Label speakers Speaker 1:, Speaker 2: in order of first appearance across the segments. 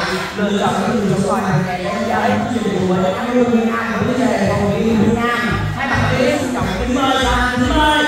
Speaker 1: lựa chọn các trường ngoài này em giới chuyện của các hương Nam và vấn đề phòng đi hương Nam hai bạn đi chọn kính mời và kính mời.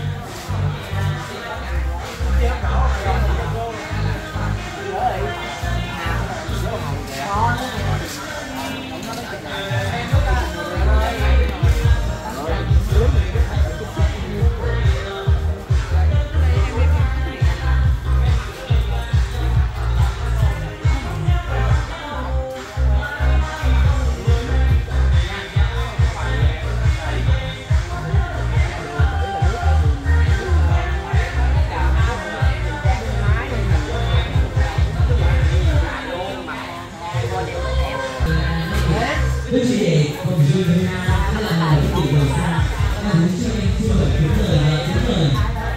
Speaker 2: Thưa chị để cùng vui với nhau, đó là một cái điều xa, là muốn cho em xin mời kính mời.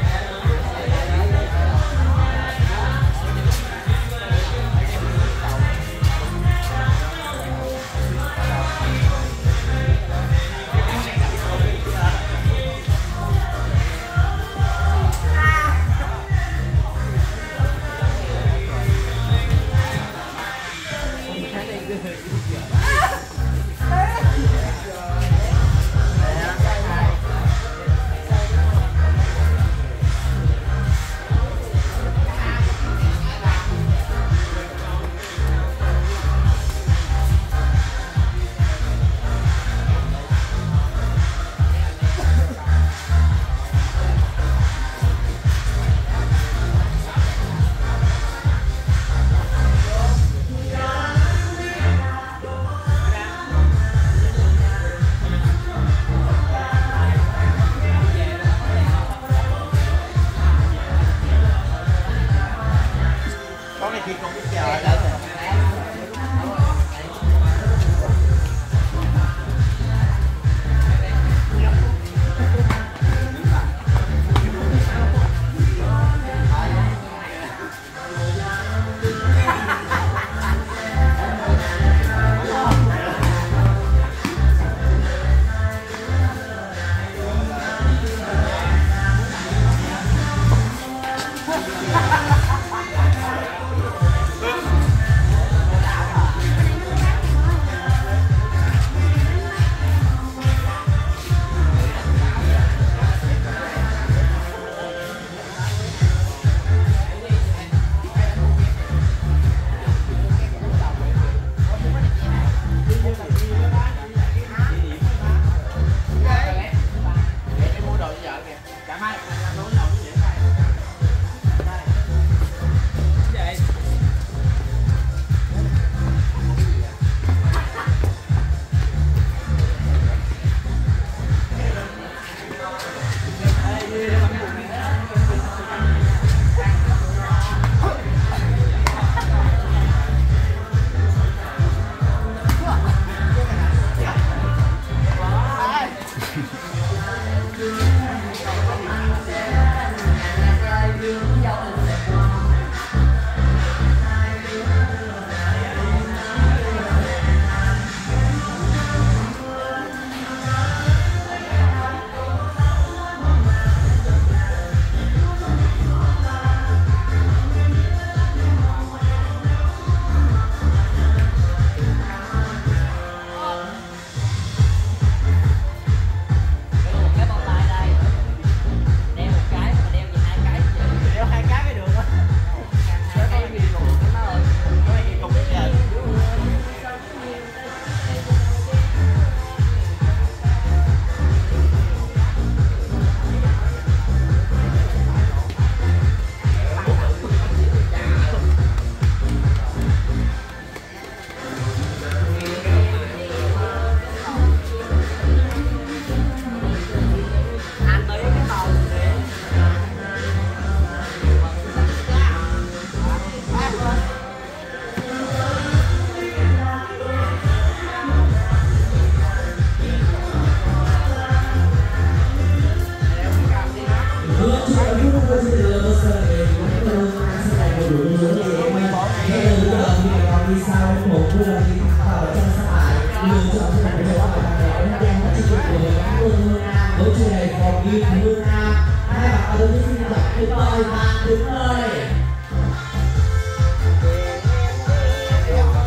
Speaker 2: Đứng ơi, đứng ơi.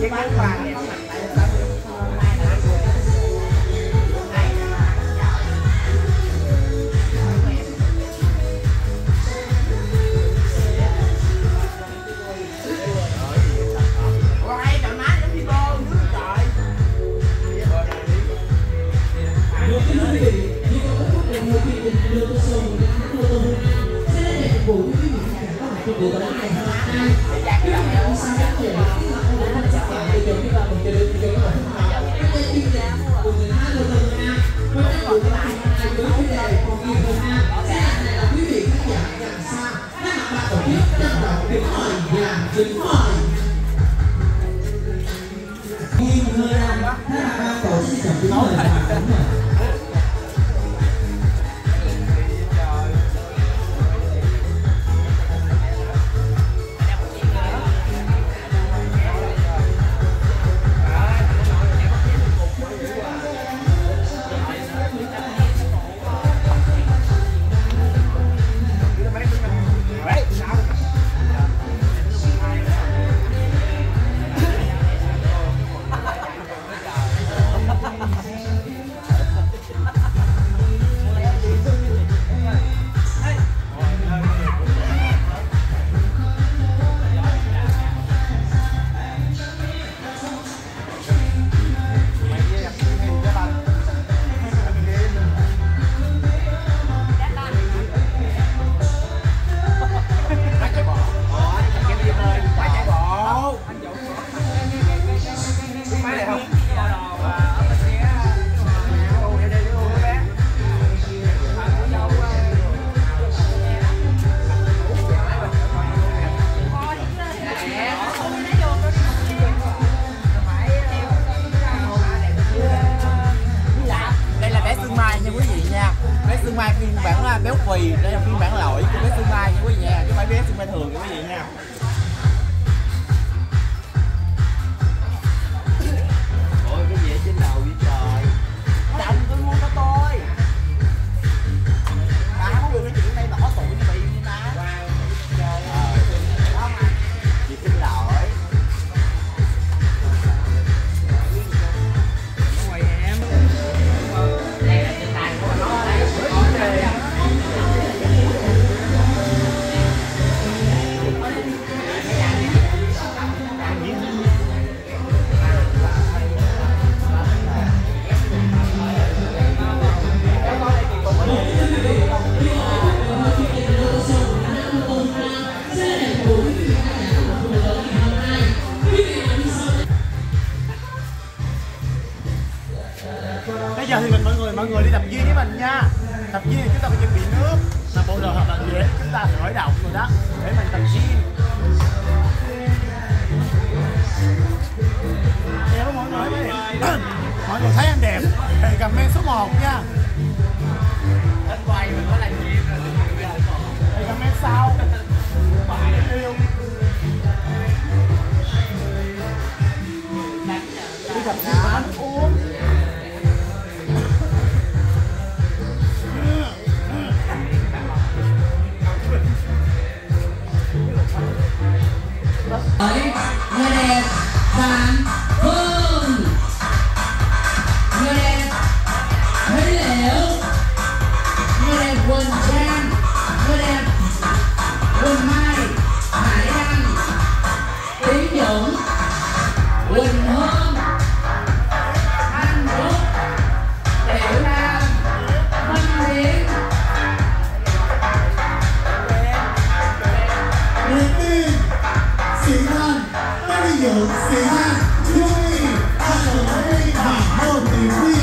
Speaker 3: béo phì, đây là phiên bản lỗi của bé Xuân Mai nha quý vị nha, chứ không phải bé Xuân Mai thường nha quý vị nha. Ôi cái gì ở trên đầu vậy trời? Chồng tôi mua cho tôi. Bà không được nói chuyện đây mà có tuổi như vậy như má. Trời ơi. Chị xin lỗi. Ngoài em. Đây là trên tay của nó đây.
Speaker 4: Bây giờ thì mọi người đi tập gym với mình nha. Tập gym thì chúng ta phải chuẩn bị nước, là bộ đồ hoặc là dễ chúng ta khởi động rồi đó để mình tập gym. Đẹp không mọi người? Mọi người thấy em đẹp thì comment số 1 nha.
Speaker 3: Đến quay mình có làm gym rồi
Speaker 4: Thì comment sau. Yêu. Đi tập gym ăn uống.
Speaker 2: Người đẹp Phạm Phương, người đẹp Thúy Liễu, người đẹp Quỳnh Trang, người đẹp Quỳnh Mai, Hải Đăng, Tiến Dũng, Quỳnh Hương, Anh Phúc, Tiểu Nam, Minh Hiến.
Speaker 5: Sĩ Thanh, các ví dụ Sĩ Thanh, Duy, Anh Hữu và Ngô Thị Huy.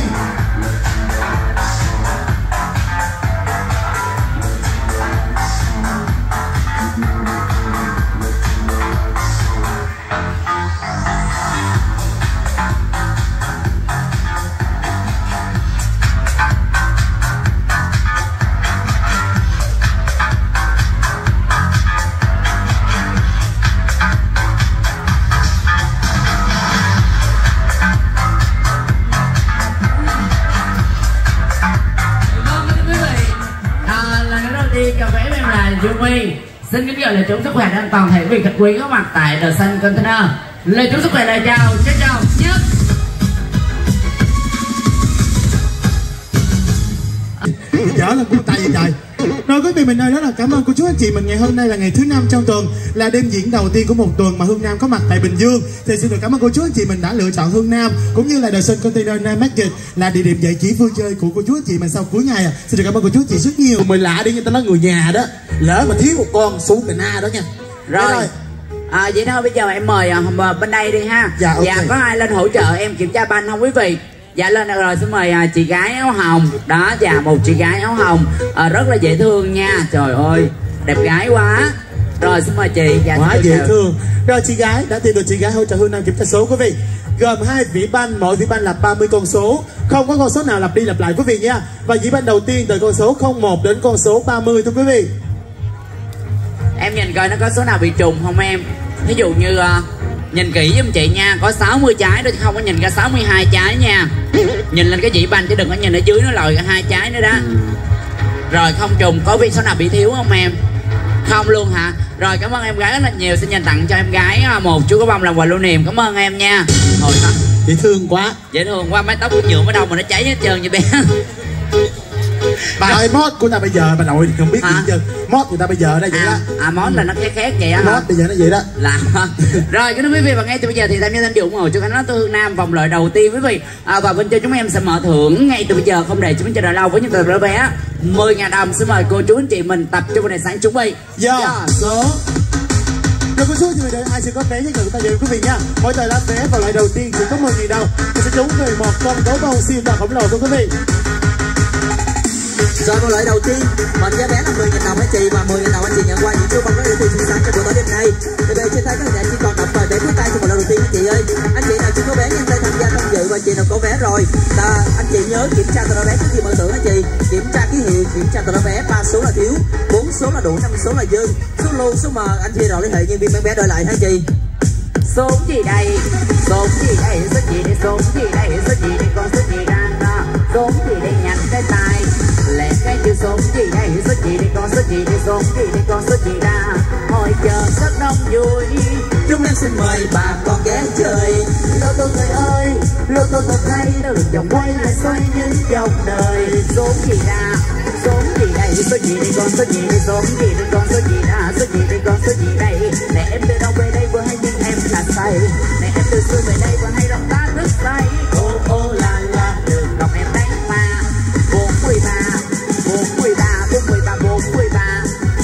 Speaker 2: Dung Huy xin kính gửi lời chúc sức khỏe đến toàn thể quý khách quý có mặt tại The Sun Container.
Speaker 1: Lời chúc sức khỏe, lời chào nhất.
Speaker 5: Dở là cô tay vậy trời. Rồi quý vị mình ơi, đó là cảm ơn cô chú anh chị mình. Ngày hôm nay là ngày thứ 5 trong tuần, là đêm diễn đầu tiên của một tuần mà Hương Nam có mặt tại Bình Dương. Thì xin được cảm ơn cô chú anh chị mình đã lựa chọn Hương Nam cũng như là The Sun Container Night Market là địa điểm giải trí vui chơi của cô chú anh chị mình sau cuối ngày. Xin được cảm ơn cô chú anh chị rất nhiều.
Speaker 3: Mình lạ đi, người ta nói người nhà đó, lỡ mà thiếu một con xuống cà na đó nha.
Speaker 1: Rồi. Vậy thôi bây giờ em mời bên đây đi ha.
Speaker 3: Dạ, okay.
Speaker 1: Dạ, có ai lên hỗ trợ em kiểm tra banh không quý vị? Dạ lên rồi, xin mời chị gái áo hồng. Đó, dạ một chị gái áo hồng rất là dễ thương nha. Trời ơi, đẹp gái quá. Rồi xin mời chị. Dạ,
Speaker 3: quá dễ thương. Rồi chị gái đã tìm được chị gái hỗ trợ Hương Nam kiểm tra số quý vị. Gồm 2 vỉ banh, mỗi vỉ banh là 30 con số. Không có con số nào lặp đi lặp lại quý vị nha. Và vỉ banh đầu tiên từ con số 01 đến con số 30 thưa quý vị.
Speaker 1: Em nhìn coi nó có số nào bị trùng không em? Ví dụ như nhìn kỹ giùm chị nha, có 60 trái đó chứ không có nhìn ra 62 trái nha. Nhìn lên cái dĩ banh chứ đừng có nhìn ở dưới nó lòi 2 trái nữa đó. Rồi không trùng, có biết số nào bị thiếu không em? Không luôn hả? Rồi cảm ơn em gái rất là nhiều, xin dành tặng cho em gái một chú cá bông làm quà lưu niệm. Cảm ơn em nha. Hồi tắt.
Speaker 3: Dễ thương quá.
Speaker 1: Dễ thương quá, mái tóc của nhuộm ở đâu mà nó cháy hết trơn vậy bé.
Speaker 3: Bà ơi, mod của ta bây giờ bà nội không biết gì chứ. Mod người ta bây giờ đây vậy đó.
Speaker 1: Mod là nó khác vậy á hả?
Speaker 3: Mod bây giờ nó vậy đó.
Speaker 1: Là rồi kính thưa quý vị, và ngay từ bây giờ thì tham gia tham dự ủng hộ cho khánh nói tôi Hương Nam vòng loại đầu tiên quý vị. Và bên trên chúng em sẽ mở thưởng ngay từ bây giờ, không để chúng chờ đợi lâu với những tờ vé bé 10.000 đồng. Xin mời cô chú anh chị mình tập trung vào này sáng chuẩn bị.
Speaker 3: Số. Rồi cô chú người đây ai sẽ có vé với người ta dự quý vị nha. Mỗi tờ lá vé vào loại đầu tiên chỉ có 10.000 đồng. Mình sẽ trúng 11 con gấu bông siêu to khổng lồ thưa quý vị.
Speaker 2: Rồi một loại đầu tiên, mệnh giá vé là 10.000 đồng anh chị, và 10.000 đồng anh chị nhận qua những chú bông rất yêu thương sáng cho buổi tối đêm nay. Thì bây trên tay các anh chị còn đọc bài vé cuối tay cho một loại đầu tiên anh chị ơi. Anh chị nào chưa có vé nhanh tay tham gia tham dự, và chị nào có vé rồi, anh chị nhớ kiểm tra tờ vé trước khi mở thưởng anh chị. Kiểm tra ký hiệu, kiểm tra tờ vé, 3 số là thiếu, 4 số là đủ, 5 số là dư. Số lô, số mờ anh chị rồi liên hệ nhân viên bán vé đợi lại ha anh chị.
Speaker 1: Số gì đây? Số gì đây? Số gì đây? Số gì đây? Số gì đây? Con số gì đang số gì đây? Nhặt cái tay lẹ cái chữ số gì đây? Số gì đây? Con số gì đây? Số gì đây? Con số gì ra? Hồi chờ rất đông vui.
Speaker 2: Chúng em xin mời bà con ghé chơi.
Speaker 1: Lô tô người ơi, lô tô thật hay, nó được vòng quay lại xoay những dòng đời. Số gì ra? Số gì đây? Số gì đây? Con số gì đây? Số gì đây? Con số gì ra? Số gì đây? Con số gì đây? Nè em từ đâu về đây vừa hay nhưng em là say. Nè em từ xưa về đây vừa hay lòng ta rất say. Ô ô la la đừng lòng em đánh ma. 43 43 43 43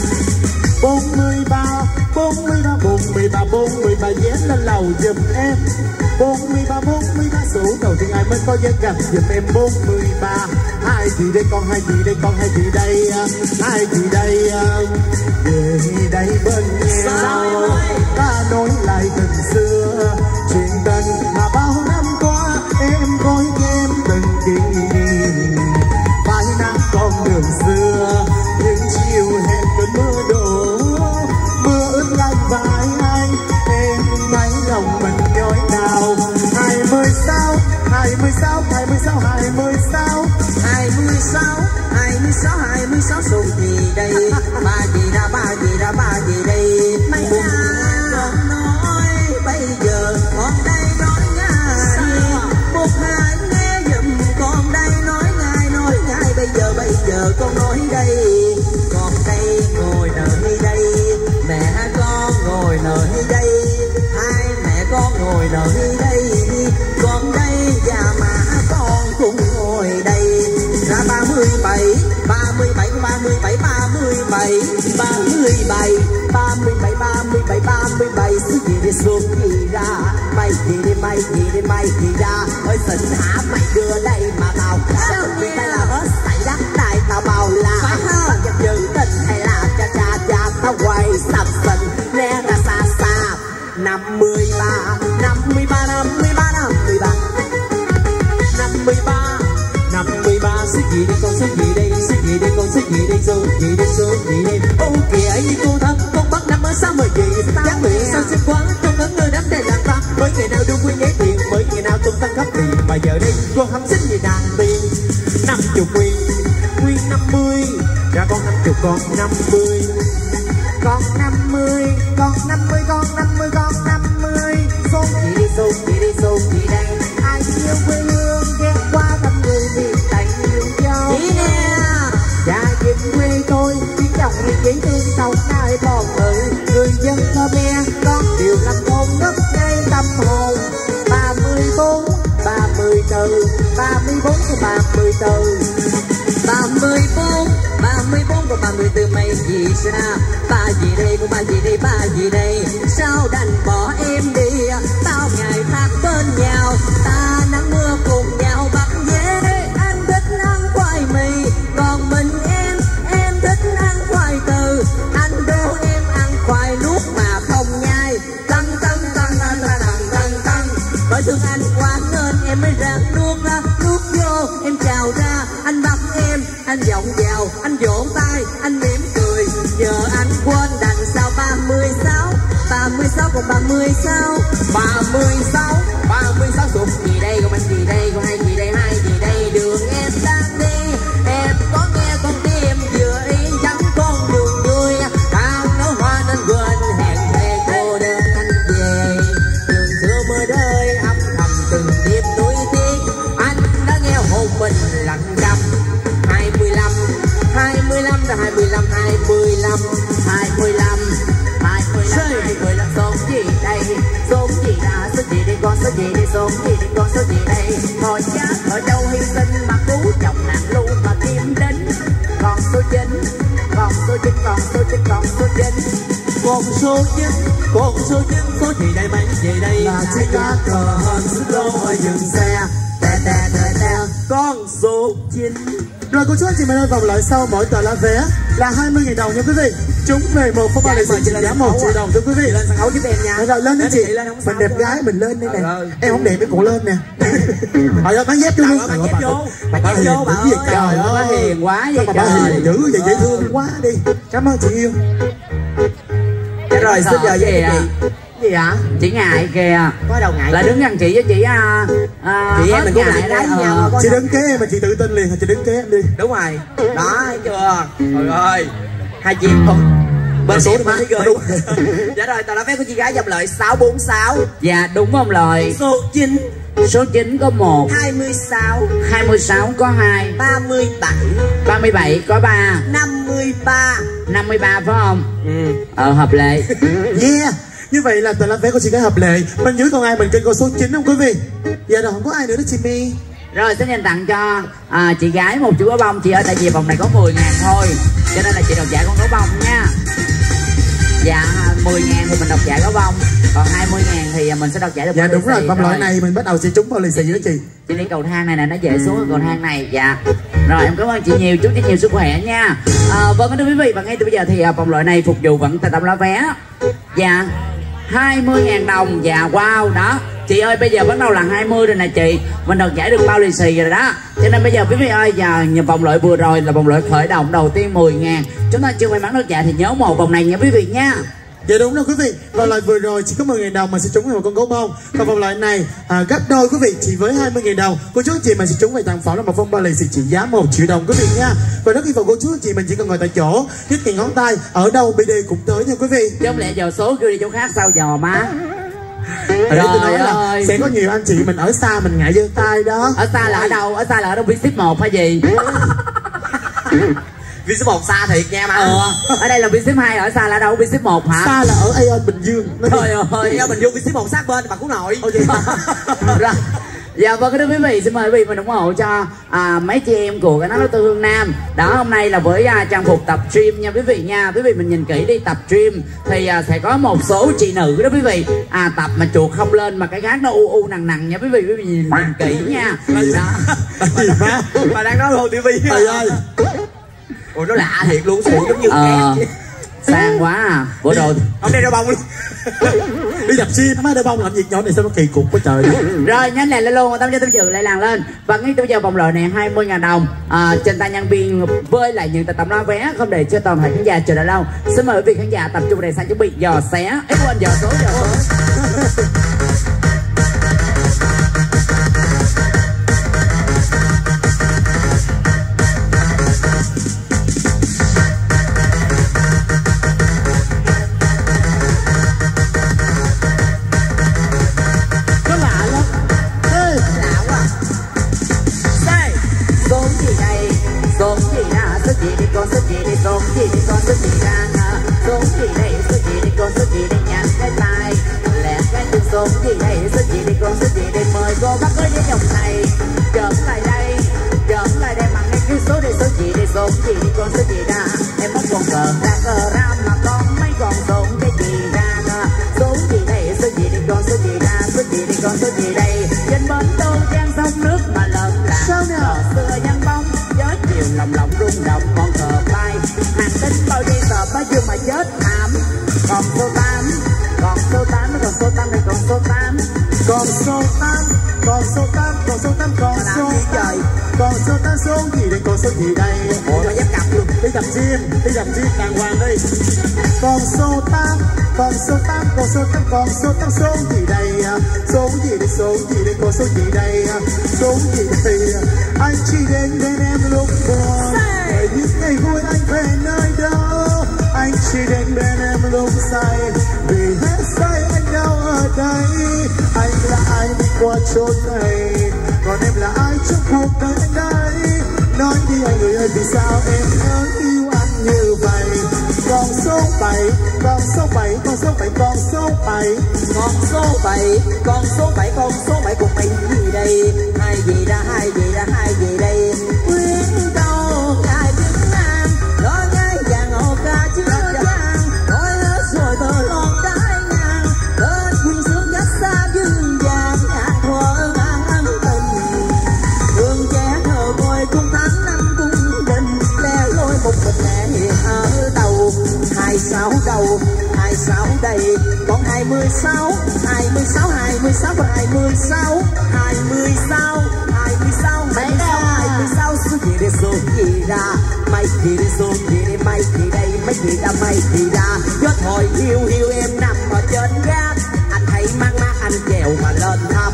Speaker 3: 43 43 43 43 vé lên lầu giùm em. 43 43 số đầu tiên ai mới có vé gặp giùm em. 43 hai chị đây con, hai chị đây con, hai chị đây, hai chị đây về đây bên nhau ta nối lại tình xưa, chuyện tình mà bao năm qua em coi em từng kỷ niệm. Phải nắng con đường xưa những chiều hẹn cơn mưa đổ, mưa ướt lạnh vai anh em mấy lòng mình nhói nào. 26 26 26 26
Speaker 2: 26 26 số gì đây? Ba gì ra, ba gì ra, ba gì đây? Mấy con nói bây giờ con đây nói ngay, một hai nghe giùm con đây nói ngay bây giờ con nói đây. Con đây ngồi nơi đây, mẹ con ngồi nơi đây, hai mẹ con ngồi nơi đây, con đây và má con cũng ngồi đây. Ra 37 37 37 37 37 37 37 37 số gì đi xuống gì ra, mày gì đi mày gì đi mày gì ra. Ôi xịn hả mày đưa đây mà tao sao vì đây là hết xảy đất đại tao bào là phải không? Tao dập giữ tình hay là cha cha cha tao quay sập sình nè ra xa xa. 53 53 53 53 53 53 số gì đây con, số gì đây, số gì đây con, số gì đây, số gì đây, số gì đây. Ô kìa ấy như cô thân con bắt năm mới sao mà gì dáng miệng sao xinh quá trong ngấn người đám đầy làm ta. Mới ngày nào đương quy nhé tiền, mới ngày nào tung tăng khắp tiền, mà giờ đây con hâm xinh gì đàn tiền. 50 nguyên 50 ra con 50 con 50 con 50 con 50 con 50 con 50 số 34 còn 34 mấy gì ra. Ba gì đây con ba gì đây ba gì đây. Sao đành bỏ em đi. Bao ngày khác bên nhau. Ta nắng mưa cùng nhau bắt dễ. Anh thích ăn khoai mì. Còn mình em thích ăn khoai từ. Anh đố em ăn khoai nuốt mà không nhai. Tăng bởi thương anh quá nên em mới ráng nuốt ra. Nuốt vô em chào ra. Anh bắt em, anh vọng vào, anh vỗ tay, anh mỉm cười. Giờ anh quên đằng sau 36 còn 36 suốt gì đây, còn anh gì đây, còn hai gì đây, hai gì đây. Đường em đang đi, em có nghe con tim vừa yên trắng con đường vui. Tao nấu hoa nên quên hẹn thề cô đơn anh về. Đường xưa mưa rơi âm thầm từng đêm nuối tiếc. Anh đã nghe hồn mình lặng trầm. 25 rồi 25 Số gì đây, số gì ra, số gì đây con, số gì đây, số gì đây con, số gì đây. Thôi chết ở đâu hy sinh mà cứu chồng nàng luôn mà kiếm đến. Còn số 9, còn số 9, còn số 9, còn số 9. Con số 9, con số 9, số gì đây mấy gì đây.
Speaker 3: Là chiếc cá cờ hơn sức lô ở dừng xe.
Speaker 2: Con số 9.
Speaker 5: Rồi cô chú anh chị mình ơi, vòng loại sau mỗi tờ lá vé là 20.000 đồng nha quý vị. Chúng về một phong ba lì xì trị giá 1 triệu đồng thưa quý vị.
Speaker 2: Lên sân khấu giúp em nha.
Speaker 5: Rồi lên đến chị. Mình đẹp gái mình lên đây nè. Em không đẹp em cũng lên nè. Rồi ơi bán dép vô luôn.
Speaker 2: Bán dép vô.
Speaker 5: Bà hiền dữ vậy trời ơi.
Speaker 2: Bà hiền quá vậy trời.
Speaker 5: Bà hiền dữ vậy dễ thương quá đi. Cảm ơn chị yêu.
Speaker 2: Rồi xin giờ về chị. Gì ạ? Chị ngại kìa. Có đâu ngại. Là đứng gần chị với chị chị em mình cũng ngại đấy nhau.
Speaker 5: Chị đứng kế em mà chị tự tin liền, chị đứng kế em đi.
Speaker 2: Đúng rồi. Đó thấy chưa? Trời ơi. Hai chị em không. Bên số thì mới gửi. Dạ rồi, tờ lá vé của chị gái dòng lợi 646. Dạ đúng không lời. Số 9. Số 9 có 1. 26 có 2. 37 có 3. 53 phải không? Hợp lệ.
Speaker 5: Yeah. Như vậy là tờ lá vé của chị gái hợp lệ. Bên dưới còn ai mình kênh con số 9 không quý vị? Dạ rồi không có ai nữa đó chị My.
Speaker 2: Rồi xin dành tặng cho chị gái một chú gấu bông chị ơi, tại vì vòng này có 10.000 thôi. Cho nên là chị độc giải con gấu bông nha. Dạ 10.000 thì mình độc giải gấu bông. Còn 20.000 thì mình sẽ độc giải được.
Speaker 5: Dạ đúng rồi, vòng loại này mình bắt đầu sẽ trúng bao lì xì đó chị.
Speaker 2: Chị đi cầu thang này nè, nó dễ xuống cầu thang này. Dạ. Rồi em cảm ơn chị nhiều, chúc chị nhiều sức khỏe nha. Vâng thưa quý vị, và ngay từ bây giờ thì vòng loại này phục vụ vẫn tại tấm lá vé. Dạ 20.000 đồng. Dạ wow đó. Chị ơi bây giờ bắt đầu là 20 rồi nè chị. Mình độc giải được bao lì xì rồi đó. Cho nên bây giờ quý vị ơi, vòng loại vừa rồi là vòng loại khởi động đầu tiên 10.000. Chúng ta chưa may mắn được giải thì nhớ một vòng này nha quý vị nha.
Speaker 5: Dạ đúng rồi quý vị. Vòng loại vừa rồi chỉ có 10.000 đồng mà sẽ trúng về một con gấu bông. Còn vòng loại này gấp đôi quý vị, chỉ với 20.000 đồng. Cô chú anh chị mình sẽ trúng về tặng phẩm là một phong bao lì xì trị giá 1 triệu đồng quý vị nha. Và rất hy vọng cô chú anh chị mình chỉ cần ngồi tại chỗ, nhấc tiền ngón tay, ở đâu BD cũng tới nha quý vị.
Speaker 2: Chứ không lẽ giờ số kêu đi chỗ khác sao dò má.
Speaker 5: Ở đây tôi nói là sẽ có nhiều anh chị mình ở xa mình ngại giơ tay đó.
Speaker 2: Ở xa là ở đâu? Ở xa là ở đâu? Vietship 1 hay gì? Vietship 1 xa thiệt nha mà. Ở đây là Vietship 2, ở xa là đâu? Vietship 1 hả?
Speaker 5: Xa là ở Aeon Bình Dương.
Speaker 2: Trời ơi, Aeon Bình Dương Vietship 1 sát bên bà Cú Nội. Rồi. Dạ vâng thưa quý vị, xin mời quý vị mình ủng hộ cho mấy chị em của cái nói tư Hương Nam. Đó hôm nay là với trang phục tập gym nha quý vị nha. Quý vị mình nhìn kỹ đi, tập gym thì sẽ có một số chị nữ đó quý vị tập mà chuột không lên mà cái gác nó u nằng nha quý vị nhìn kỹ nha. Đó. Bà đang nói Hồ TV.
Speaker 5: Trời ơi.
Speaker 2: Ủa nó lạ thiệt luôn, giống như két. Sang quá à. Bữa rồi không đeo bông luôn.
Speaker 5: Đi đập gym má, đeo bông làm việc nhỏ này sao nó kỳ cục quá trời.
Speaker 2: Rồi nhanh lên luôn, tâm cho tâm trường lại làng lên. Và ngay từ giờ vòng loại này 20.000 đồng trên tay nhân viên với lại những tấm lá vé không để cho toàn thể khán giả chờ đợi lâu. Xin mời quý vị khán giả tập trung để sang chuẩn bị dò xé. Quên dò số. Số gì đây, số gì đây, con số gì đây, mời cô bác ơi đến dòng này trở lại đây, trở
Speaker 3: số 8, con số 8, con số 8, con số 8. Con số 8 số gì đây, con số gì đây?
Speaker 2: Ủa mà dám cặp luôn.
Speaker 3: Đi đập chim đàng hoàng đi. Con số 8, con số 8, con số 8, con số 8 số gì đây? Số gì đây, số gì đây, con số gì đây? Số gì đây? Anh chỉ đến bên em lúc buồn, bởi những ngày vui anh về nơi đâu. Anh chỉ đến bên em lúc say, vì hết say anh đâu ở đây. Anh là ai đi qua chốn này, còn em là ai trong cuộc đời anh đây. Nói đi anh người ơi, vì sao em nỡ yêu anh như vậy? Con số 7, con số 7, con số 7, con số 7.
Speaker 2: Con số 7, con số 7, con số 7 cùng mày gì đây? Hai gì ra, hai gì ra, hai gì đây? Quyến đâu ngài Việt Nam, lo ngay vàng ngộ ca chưa vàng, nói hết rồi tờ lon đái ngang, đến quyên sướng nhất xa dương vàng, nhạc thuở mang ân tình. Đường trẻ thờ ngồi cung tháng năm cung đình, leo lôi một mình mẹ ở đầu. 26 đầu, 26 đầy, còn 26, 26, 26 và 26, 26, 26, 26 số gì để số gì ra, mày gì để số gì để mày gì đây, mày gì ra, mày gì ra. Gió thổi hiu hiu em nằm ở trên gác, anh thấy mang má anh chèo mà lên thăm.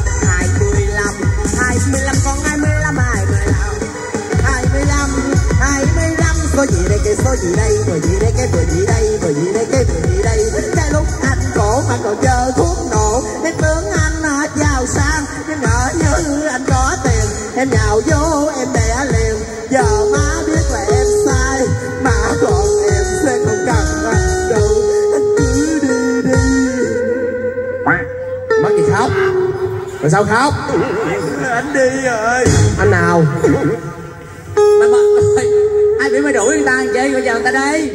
Speaker 2: 25, 25 còn 25, 25, 25, 25 số gì đây, cái số gì đây, vừa gì đây, cái vừa gì đây, vừa gì đây, cái vừa gì đây. Cái lúc anh cổ mà còn chờ thuốc nổ, em tưởng anh giàu sang, em ngỡ như anh có tiền, em nhào vô em đẻ liền. Giờ má biết là em sai, mà còn em sẽ không cần anh đâu, anh cứ đi đi.
Speaker 3: Mất gì khóc? Rồi sao khóc?
Speaker 2: Anh đi rồi.
Speaker 3: Anh nào?
Speaker 2: Mày ơi, ai bị mày đuổi người ta chơi, bây giờ người ta đi.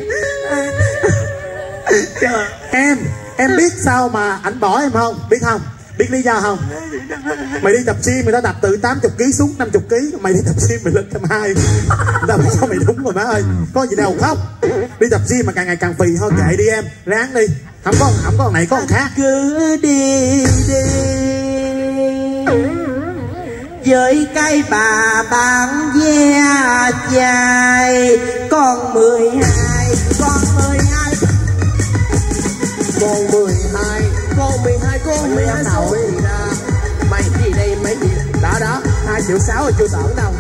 Speaker 3: Em biết sao mà anh bỏ em không? Biết không? Biết lý do không? Mày đi tập gym người ta tập từ 80kg xuống 50kg, mày đi tập gym mày lên 120. Người ta bảo mày đúng rồi má ơi, có gì đâu khóc. Đi tập gym mà càng ngày càng phì thôi, kệ đi em, ráng đi. Không có này có con khác.
Speaker 2: Cứ đi đi với cái bà bán ve chai, con 12, con 12,
Speaker 3: Con 12,
Speaker 2: con 12, con 12 số gì ra? Mày gì đây, mày gì?
Speaker 3: đó 2,6 triệu rồi chưa tưởng đâu.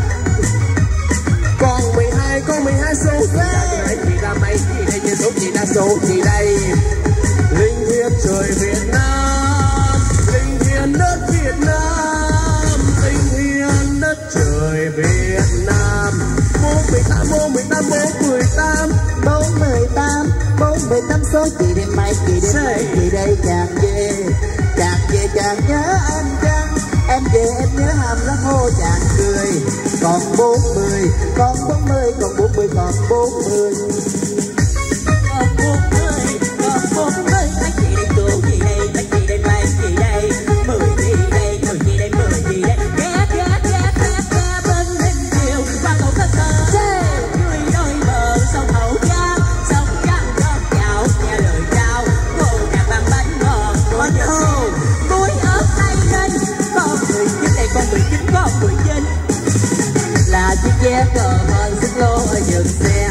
Speaker 2: Con 12, con 12 số mày gì ra, mày gì đây, như số gì ra, số gì đây?
Speaker 3: Linh thiêng trời Việt Nam, linh thiêng đất Việt Nam, linh thiêng đất trời Việt Nam.
Speaker 2: 418, 418, 418, 418, 418 số gì đây, mày gì đây, mày gì đây? Chàng về chàng nhớ anh chăng? Em về em nhớ hàm lắm hô chàng cười. Còn 40, còn 40, còn 40, còn 40. Còn 40, còn 40, mấy chị đây, cô gì đây, mấy chị đây, mấy chị đây, 10 gì đây, 10 gì đây, 10 gì đây. Ghé bên bên chiều qua cầu Cần Thơ, dưới đôi bờ sông Hậu Giang, sông Giang gót dạo nghe lời trao, cô nhạc bằng bánh ngọt của thô, muối ớt hay nên. Con 19 đây, con 19, con 19 là chiếc vé cờ hơn xích lô ở dừng xe.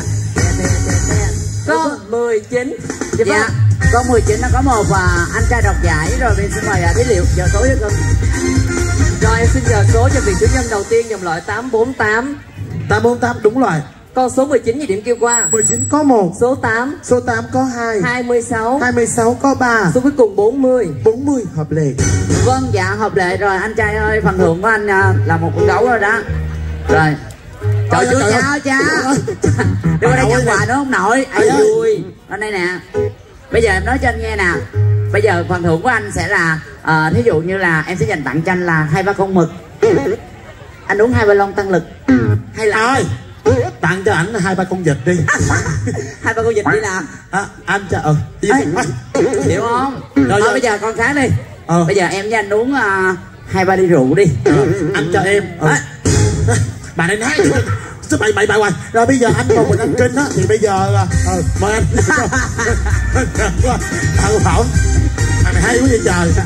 Speaker 2: Con 19.
Speaker 1: Dạ, con 19 nó có một anh trai đoạt giải rồi, mình xin mời Thí Liệu giờ số cho con.
Speaker 2: Rồi em xin giờ số cho vị chủ nhân đầu tiên, dòng loại 848.
Speaker 3: 848 đúng rồi.
Speaker 2: Con số 19 gì điểm kêu qua?
Speaker 3: 19 có 1,
Speaker 2: Số 8,
Speaker 3: số 8 có 2,
Speaker 2: 26,
Speaker 3: 26 có 3,
Speaker 2: số cuối cùng 40.
Speaker 3: 40 hợp lệ.
Speaker 1: Vâng, dạ hợp lệ rồi anh trai ơi, phần thưởng của anh là một con gấu rồi đó. Rồi. Trời chú chào cha. Đưa đây nhận quà nữa không nội. Ai vui. Ở đây nè. Bây giờ em nói cho anh nghe nè. Bây giờ phần thưởng của anh sẽ là thí dụ như là em sẽ dành tặng cho anh là 2-3 con mực. Anh uống 2-3 lon tăng lực. Hay là
Speaker 3: Ơi, tặng cho ảnh 2-3 con vịt đi.
Speaker 2: 2-3 con vịt đi làm.
Speaker 3: Anh cho
Speaker 1: hiểu không?
Speaker 3: Rồi,
Speaker 1: Thôi bây giờ con khác đi. Bây giờ em với anh uống 2-3 ly rượu đi.
Speaker 3: Anh cho em. Bà này nói chứ bậy hoài. Rồi bây giờ anh còn mình anh Trinh á, thì bây giờ mời anh. Thằng Phỏng, thằng này hay quá vậy trời.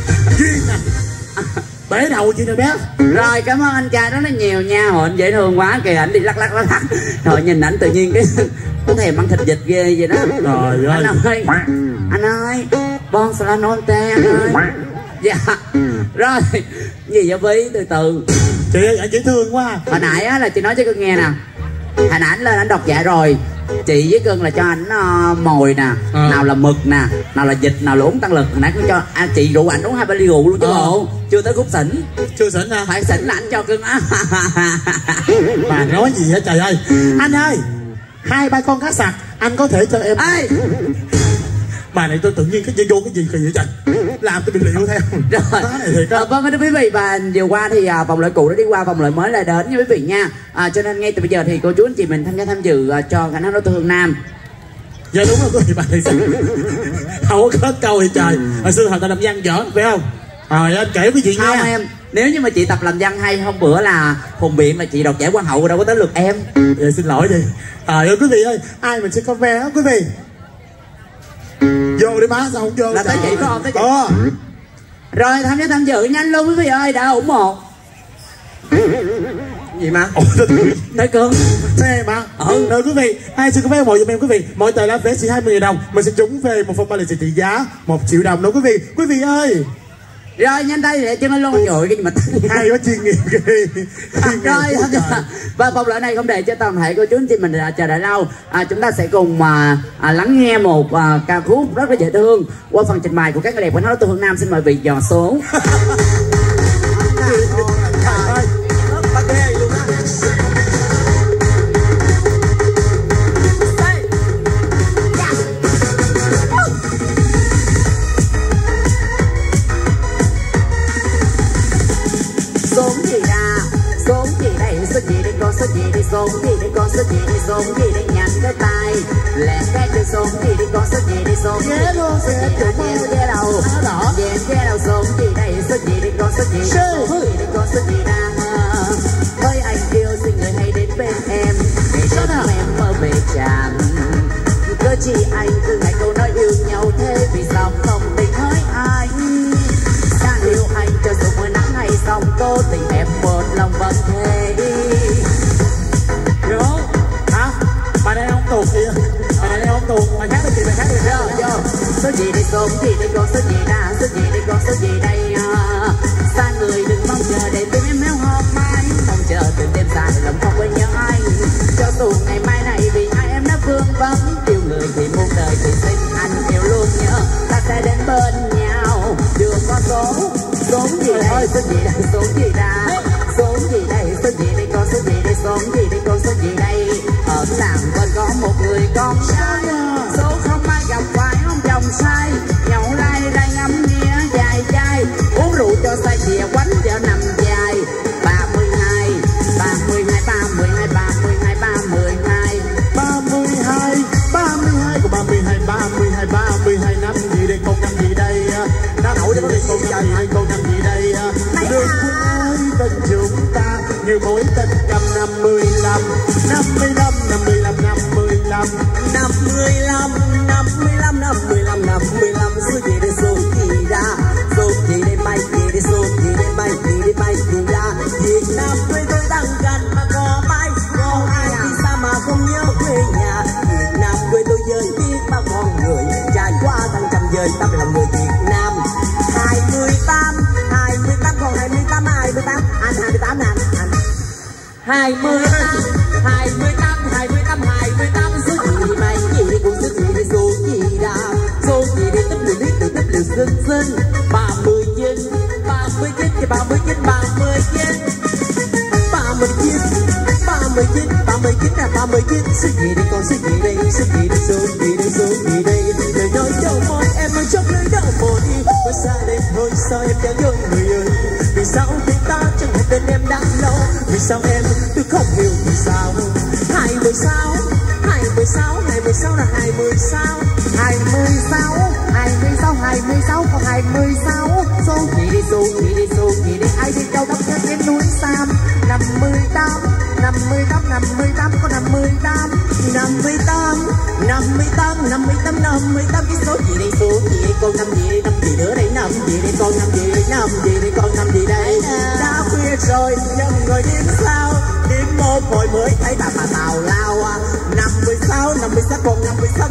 Speaker 5: Duyên nè. Bể đầu chị nè bé.
Speaker 1: Rồi cảm ơn anh trai rất là nhiều nha. Hồi anh dễ thương quá kìa, ảnh đi lắc. Rồi nhìn ảnh tự nhiên cái thèm ăn thịt vịt ghê vậy đó.
Speaker 5: Trời ơi.
Speaker 1: Anh ơi, bon salanon te anh ơi. Dạ. Rồi, gì vậy Vy, từ từ.
Speaker 5: Chị ơi, anh dễ thương quá.
Speaker 1: Hồi nãy á là chị nói cho cưng nghe nè. Hồi nãy anh lên anh đọc dạ rồi. Chị với cưng là cho ảnh mồi nè, nào là mực nè, nào là vịt, nào là uống tăng lực. Hồi nãy cũng cho chị rượu ảnh uống 2-3 ly rượu luôn chứ bộ. Chưa tới khúc xỉn.
Speaker 5: Chưa xỉn hả?
Speaker 1: Phải xỉn là anh cho cưng á.
Speaker 5: Bà nói gì hả trời ơi. Anh ơi, 2-3 con cá sặc anh có thể cho em.
Speaker 1: Ê,
Speaker 5: bà này tôi tự nhiên cái gì vô cái gì kỳ vậy trời, làm tôi bị liệu theo.
Speaker 1: Rồi vâng thưa quý vị, và vừa qua thì vòng loại cũ đã đi qua, vòng loại mới lại đến nha quý vị nha. Cho nên ngay từ bây giờ thì cô chú anh chị mình tham dự cho khả năng đối tượng Hương Nam.
Speaker 5: Dạ đúng rồi quý vị, bà này sao không có câu thì trời. Hồi xưa hồi ta làm văn võ phải không? Rồi anh kể cái gì nha.
Speaker 1: Không em, nếu như mà chị tập làm văn hay, hôm bữa là hùng biện là chị đoạt giải hoa hậu, đâu có tới lượt em.
Speaker 5: Dạ xin lỗi đi. Ơi quý vị ơi, ai mình sẽ có vé quý vị. Vô đi má, sao không vô?
Speaker 1: Là tới chị phải không? Tới chị. Rồi tham dự nhanh luôn quý vị ơi, đã ủng hộ. Gì mà? Tới cưng.
Speaker 5: Nè mà. Rồi quý vị, ai sẽ có vé một giùm em quý vị. Mỗi tờ lá vé chỉ 20.000 đồng. Mình sẽ trúng về một phần ba lì xì trị giá 1 triệu đồng đó quý vị. Quý vị ơi.
Speaker 1: Rồi nhanh tay để cho nó luôn rồi cái gì mà
Speaker 5: hay quá, chuyên nghiệp ghê.
Speaker 1: Rồi và vòng loại này không để cho toàn thể cô chú anh chị mình chờ đợi lâu. Chúng ta sẽ cùng lắng nghe một ca khúc rất là dễ thương qua phần trình bày của các người đẹp của nó từ Hương Nam. Xin mời vị dò số. Số gì đây con số gì đây, số gì đây nhắn cái tay lẹ cái từ số gì đây con số gì đây, số gì đây con số gì đây che đầu che đầu số gì đây con số gì đây con số gì đang với anh yêu xin người hãy đến bên em để cho em mơ về chàng cơ chỉ anh từ ngày câu nói yêu nhau thế vì sao không tình hỡi anh đang yêu anh cho dù mưa nắng hay sóng cố tình em một lòng vẫn thế.
Speaker 5: Hả? Bà đây không tuột gì? Bà đây không tuột, bà khác được gì, bà khác được
Speaker 1: vô. Số gì đây, số gì đây, con số gì đã, số gì đây, con số gì đây. Xa người đừng mong chờ để tim em méo hóp mãi, mong chờ từng đêm dài lòng không quên nhớ anh. Cho dù ngày mai này vì ai em đã vương vấn, yêu người thì muôn đời thì xin anh yêu luôn nhớ. Ta sẽ đến bên nhau, đường con số gì đây, số gì đây, số gì đã, số gì đây, số gì đây, con số gì đây, số gì đây, con số gì đây. Ở làng vẫn có một người con trai, số không ai gặp phải ông chồng sai, nhậu lai đây ngắm nghĩa dài chai, uống rượu cho say chìa quánh cho nằm dài. 32 32 32 32 32
Speaker 5: 32 của 32 32 năm gì đây, con năm gì đây, nó nổi cho nó đi con gì đây, con năm gì đây. Đường ơi tình chúng ta như mối tình trăm 55 55 55 55
Speaker 2: 55 55 55 55 số gì đây, số gì ra, số gì đây bay gì đây, số gì đây bay gì đây bay gì ra. Việt Nam quê tôi đang gần mà có mai có ai đi xa mà không nhớ quê nhà. Việt Nam quê tôi với biết bao con người trải qua tháng trăm giới tâm lòng người Việt Nam. 28 còn 28 28 anh 28 nè anh 28 số gì mày gì cũng số gì đây, số gì đã, số gì đây tấp lửa lý từ tấp lửa xinh 39 cho 39 là 39 số gì đây, con số gì đây, số gì đây, số gì đây, số gì đây. Lời nói đầu môi em mới chốc lấy đầu môi đi và xa đây thôi sao em đã nhớ người ơi. Vì sao thì ta chẳng hẹn tên em đã lâu, vì sao em tôi không hiểu vì sao. 26 là 26 còn 26 số gì đi, số gì đi, số gì đi. Ai đi châu đốc trên núi Sam 58 có 58 58 58 cái số gì đây, số gì đây, con năm gì đây, năm gì nữa đây, năm gì đây, con năm gì đây, năm gì đây, con năm gì đây. Đã khuya rồi nhưng người đêm sao, đêm một hồi mới thấy bà tào lao. 56 còn 56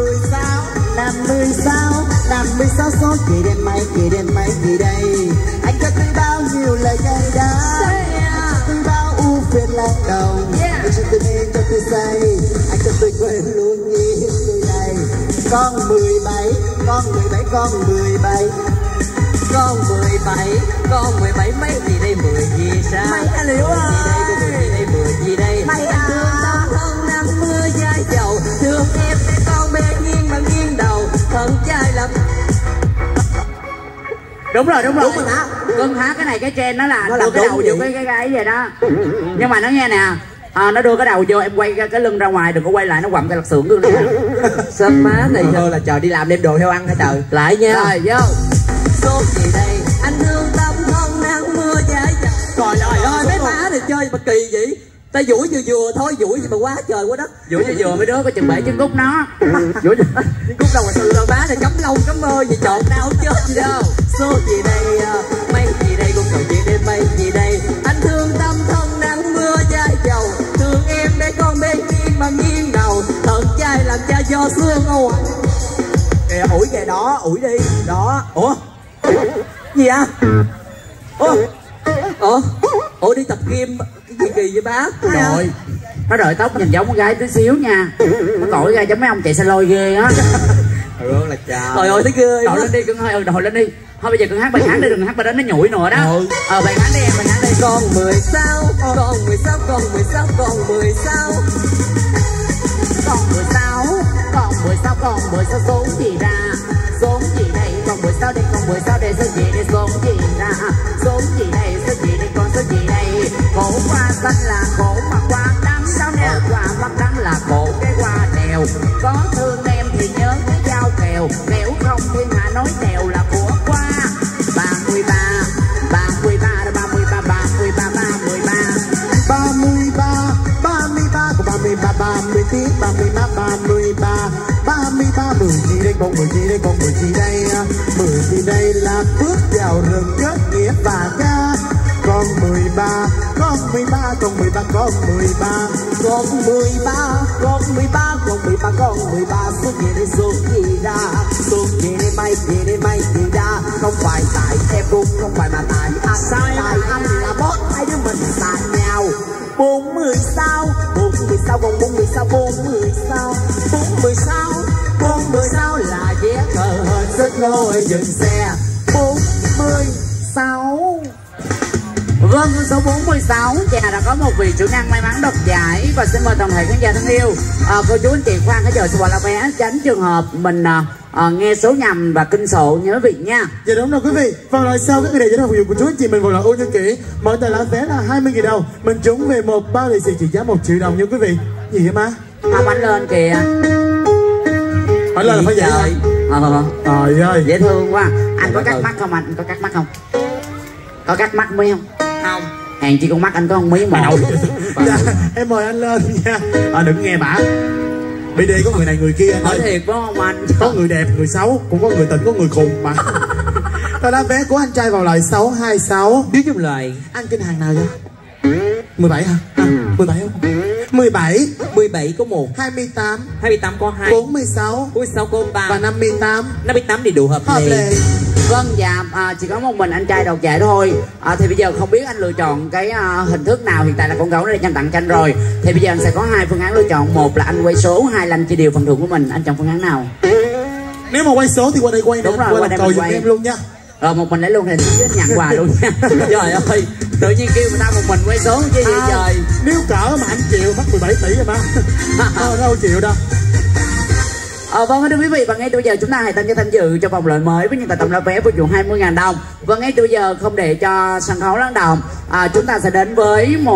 Speaker 2: 56 số gì đây, mấy gì đây. Anh cho tôi bao nhiêu lời cay đắng, tôi bao ưu phiền lạc đầu. Anh cho tôi nên cho tôi say, anh cho tôi quên luôn như người này. Con 17 mấy gì đây, 10 gì sao? Mấy anh Liễu ơi, 10 gì đây. Mấy anh thương thân 50 giai dầu, thương em để con bé nghiêng mà nghiêng đầu, thân trai lắm.
Speaker 1: Đúng rồi Cưng hát cái này cái trên nó là đưa cái đầu vô cái vậy đó. Nhưng mà nó nghe nè, nó đưa cái đầu vô, em quay cái lưng ra ngoài, đừng có quay lại nó quặm cái lật xưởng gương này.
Speaker 2: Sớm má này thôi là chờ đi làm đem đồ theo ăn hả trời. Lại nha.
Speaker 1: Rồi vô.
Speaker 2: Số gì đây, anh thương tâm thân nắng mưa trái. Trời ơi mấy má này chơi mà kỳ vậy. Ta vũ vừa thôi, vũ gì mà quá trời quá đất.
Speaker 1: Vũ vừa mấy đứa có chừng bể trứng cút nó.
Speaker 2: Vũ trứng cút đâu mà sự đâu má này cấm lông cấm mơ gì chọn nào chết gì đâu. Số gì đây, mấy gì đây, con cậu gì đây, mấy gì đây. Anh thương tâm thân nắng mưa trái dầu, thương em để con bé nghiêng mà nghiêng đầu, thật trai làm cha do xương ôi. Kìa ủi kìa đó, ủi đi đó. Ủa gì à? Ủa đi tập gym cái gì kỳ vậy bá?
Speaker 1: Rồi nó đợi tóc nhìn giống con gái tí xíu nha, nó cội ra giống mấy ông chạy xe lôi ghê á.
Speaker 2: Ừ là chào. Trời ơi thấy ghê.
Speaker 1: Đội lên đi cưng ơi, đội lên đi. Thôi bây giờ cưng hát bài hát đi, đừng hát bài đó nó nhủi nữa đó. Bài hát đi em, bài hát đi.
Speaker 2: Con 16 con 16
Speaker 1: số gì ra, số gì đây, con 16 đây, con 16 đây, số gì đây, số gì ra, số gì đây, số gì đây, con số gì đây. Khổ qua xanh là khổ mà qua đắng sao nè, qua mắt đắng là khổ cái qua đèo. Có thương em thì nhớ cái dao kèo, nếu không thiên hạ nói đèo là của qua. 33 10 gì đây, con 10 gì đây, con 10 gì đây. 10 gì đây là bước vào rừng kết nghĩa và ca. Con 13 con 13 con 13 con 13
Speaker 2: con 13 con 13 con 13 con 13 số gì đây, số gì ra, số gì đây, mấy gì ra. Không phải tại em cũng không phải mà tại anh. Tại anh là boss, hai đứa mình xa nhau. 40 sao con 40 sao là vé cờ hên sức lôi dừng xe. 46.
Speaker 1: Vâng, số 46 Chà đã có một vị chủ nhân may mắn đoạt giải. Và xin mời toàn thể khán giả thân yêu, cô chú anh chị khoan cái giờ sẽ bỏ là vé, tránh trường hợp mình nghe số nhầm và kinh sộ nhớ vị nha.
Speaker 5: Dạ đúng rồi quý vị. Vào lại sau các người để cho phục vụ của chú anh chị mình vào là ô nhân kỹ. Mỗi tờ lá vé là 20.000 đồng. Mình trúng về một bao lì xì trị giá 1 triệu đồng nha quý vị. Gì vậy má?
Speaker 1: Bánh lên kìa.
Speaker 5: Bánh lên là phải vậy.
Speaker 1: Trời ơi dễ thương quá. Anh có cắt mắt không anh? Có cắt mắt không? Có cắt mắt mới không?
Speaker 2: Không.
Speaker 1: Hèn chi con mắt anh có không mí một.
Speaker 5: Dạ, em mời anh lên nha. Đừng nghe bả. BD có người này người kia anh
Speaker 1: nói
Speaker 5: ơi.
Speaker 1: thiệt phải không anh?
Speaker 5: Có người đẹp, người xấu, cũng có người tỉnh, có người khùng mà. Tờ lá vé của anh trai vào lại 626.
Speaker 2: Biết trong lời
Speaker 5: anh kênh hàng nào vậy? 17 hả? 17 không? 17
Speaker 2: có 1
Speaker 5: 28
Speaker 2: có 2
Speaker 5: 46
Speaker 2: có 3
Speaker 5: và 58
Speaker 2: thì đủ hợp lệ.
Speaker 1: Vâng dạ, chỉ có một mình anh trai đoạt giải thôi. Thì bây giờ không biết anh lựa chọn cái hình thức nào. Hiện tại là con gấu nó đã tranh tặng cho anh rồi. Thì bây giờ anh sẽ có 2 phương án lựa chọn. Một là anh quay số, 2 là anh chia đều phần thưởng của mình. Anh chọn phương án nào?
Speaker 5: Nếu mà quay số thì qua đây quay.
Speaker 1: Đúng rồi,
Speaker 5: qua đây mình quay em luôn nha.
Speaker 1: Rồi một mình lấy luôn thì chứ nhận quà luôn nha. Trời ơi, tự nhiên kêu người ta một mình quay số chứ gì trời.
Speaker 5: Nếu cỡ mà anh chịu mất 17 tỷ rồi má. Đâu chịu đâu.
Speaker 1: Vâng thưa quý vị, và ngay bây giờ chúng ta hãy tham dự cho vòng loại mới với những tài tổng lá vé phục vụ 20.000 đồng. Và ngay bây giờ không để cho sân khấu lắng động, chúng ta sẽ đến với một